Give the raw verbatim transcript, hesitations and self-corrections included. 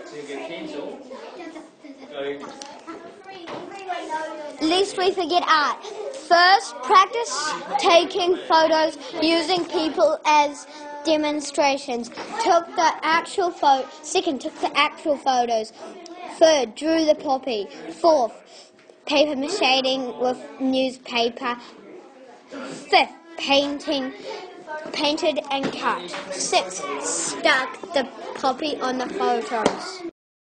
Least we forget art. First, practice taking photos using people as demonstrations. Took the actual photo. Second, took the actual photos. Third, drew the poppy. Fourth, paper macheting with newspaper. Fifth, painting, painted and cut. Sixth, stuck the poppy on the photos.